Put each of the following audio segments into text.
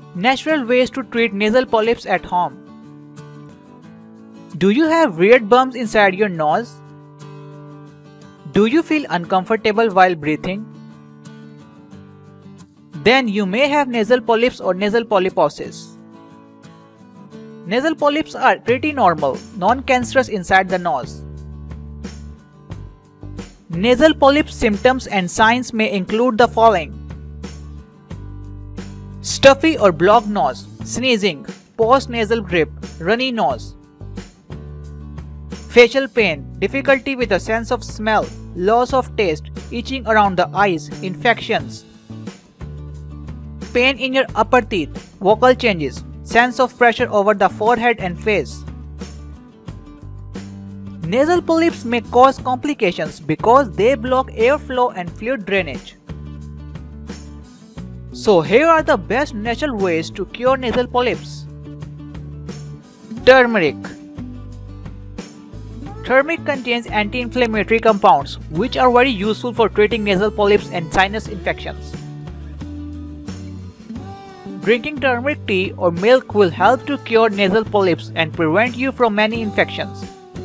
Natural ways to treat nasal polyps at home. Do you have weird bumps inside your nose? Do you feel uncomfortable while breathing? Then you may have nasal polyps or nasal polyposis. Nasal polyps are pretty normal, non-cancerous inside the nose. Nasal polyp symptoms and signs may include the following: stuffy or blocked nose, sneezing, post-nasal drip, runny nose, facial pain, difficulty with a sense of smell, loss of taste, itching around the eyes, infections, pain in your upper teeth, vocal changes, sense of pressure over the forehead and face. Nasal polyps may cause complications because they block airflow and fluid drainage. So here are the best natural ways to cure nasal polyps. Turmeric. Turmeric contains anti-inflammatory compounds which are very useful for treating nasal polyps and sinus infections. Drinking turmeric tea or milk will help to cure nasal polyps and prevent you from many infections.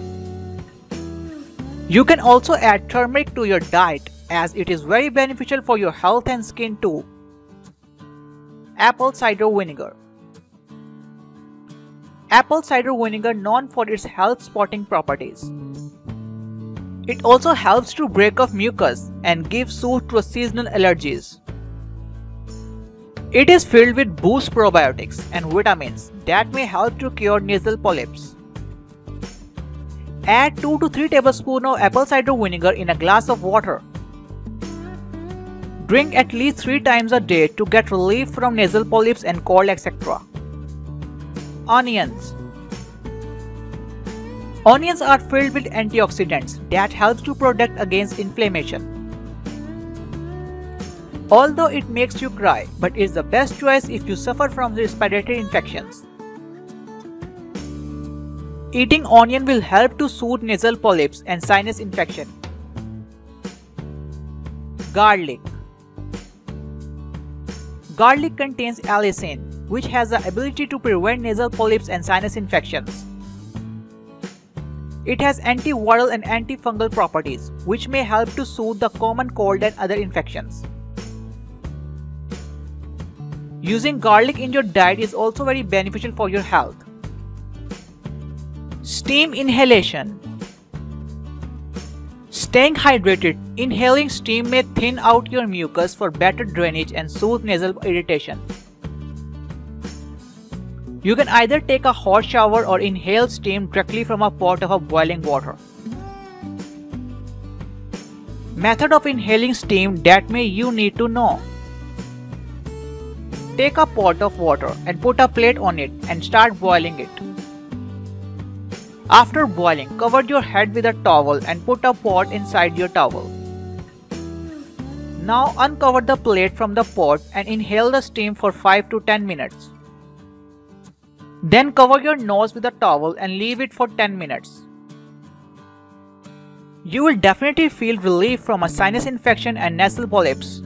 You can also add turmeric to your diet as it is very beneficial for your health and skin too. Apple cider vinegar. Apple cider vinegar known for its health spotting properties. It also helps to break off mucus and give soothe to seasonal allergies. It is filled with boost probiotics and vitamins that may help to cure nasal polyps. Add 2 to 3 tablespoons of apple cider vinegar in a glass of water. Drink at least 3 times a day to get relief from nasal polyps and cold, etc. Onions. Onions are filled with antioxidants that help to protect against inflammation. Although it makes you cry, but it's the best choice if you suffer from respiratory infections. Eating onion will help to soothe nasal polyps and sinus infection. Garlic. Garlic contains allicin, which has the ability to prevent nasal polyps and sinus infections. It has antiviral and antifungal properties, which may help to soothe the common cold and other infections. Using garlic in your diet is also very beneficial for your health. Steam inhalation. Staying hydrated, inhaling steam may thin out your mucus for better drainage and soothe nasal irritation. You can either take a hot shower or inhale steam directly from a pot of boiling water. Method of inhaling steam that you need to know. Take a pot of water and put a plate on it and start boiling it. After boiling, cover your head with a towel and put a pot inside your towel. Now uncover the plate from the pot and inhale the steam for 5 to 10 minutes. Then cover your nose with a towel and leave it for 10 minutes. You will definitely feel relief from a sinus infection and nasal polyps.